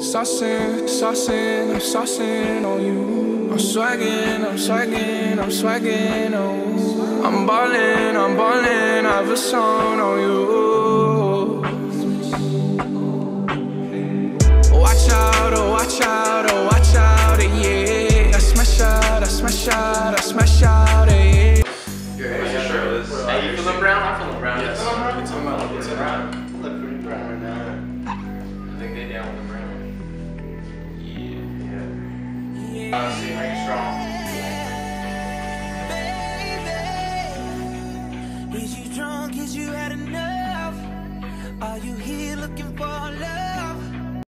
I'm saucing on you. I'm swaggin', oh. I'm ballin', I have a song on you. Watch out, oh, watch out, oh, watch out, yeah. I smash out, yeah. Hey, you feeling brown? I'm feeling brown. Yes. It's on my look brown. I look pretty brown right now. I think they down with the brown. Yeah. See, are you strong? Baby, is you drunk? Is you had enough? Are you here looking for love?